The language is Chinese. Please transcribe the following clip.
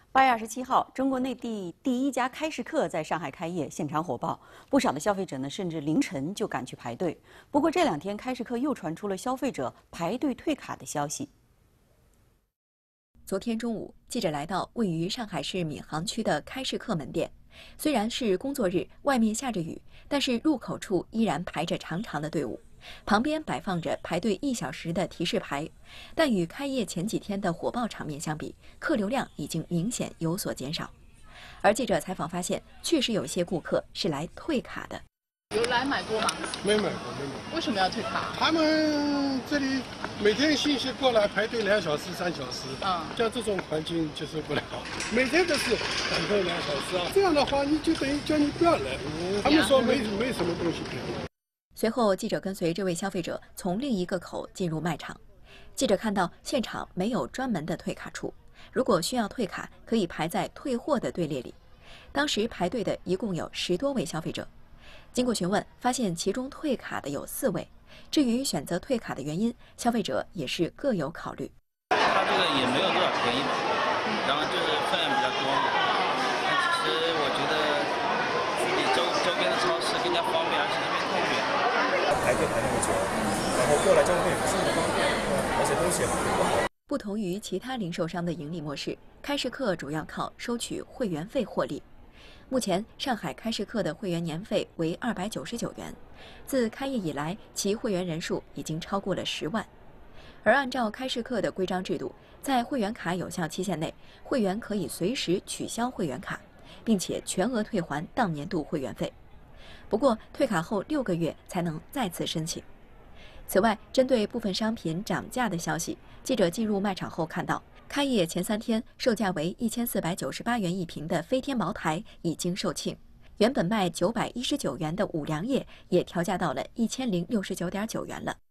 8月27号，中国内地第一家开市客在上海开业，现场火爆，不少的消费者呢，甚至凌晨就赶去排队。不过这2天，开市客又传出了消费者排队退卡的消息。 昨天中午，记者来到位于上海市闵行区的开市客门店。虽然是工作日，外面下着雨，但是入口处依然排着长长的队伍，旁边摆放着排队1小时的提示牌。但与开业前几天的火爆场面相比，客流量已经明显有所减少。而记者采访发现，确实有一些顾客是来退卡的。 有来买过吗？ 没买过。为什么要退卡？ 他们这里每天信息过来排队2小时、3小时，像这种环境接受不了。每天都是等候2小时啊，这样的话你就等于叫你不要来。他们说没什么东西。 随后，记者跟随这位消费者从另一个口进入卖场。记者看到现场没有专门的退卡处，如果需要退卡，可以排在退货的队列里。当时排队的一共有10多位消费者。经过询问，发现其中退卡的有4位。至于选择退卡的原因，消费者也是各有考虑。 它这个也没有多少便宜吧，然后就是分量比较多嘛。但其实我觉得自己周边的超市更加方便，而且这边太远。 排队排那么久，然后过来交费也不是那么方便，而且东西也不好。 不同于其他零售商的盈利模式，开市客主要靠收取会员费获利。目前，上海开市客的会员年费为299元，自开业以来，其会员人数已经超过了10万。而按照开市客的规章制度，在会员卡有效期限内，会员可以随时取消会员卡，并且全额退还当年度会员费。不过，退卡后6个月才能再次申请。此外，针对部分商品涨价的消息，记者进入卖场后看到，开业前3天售价为1498元一瓶的飞天茅台已经售罄，原本卖919元的五粮液也调价到了1069.9元了。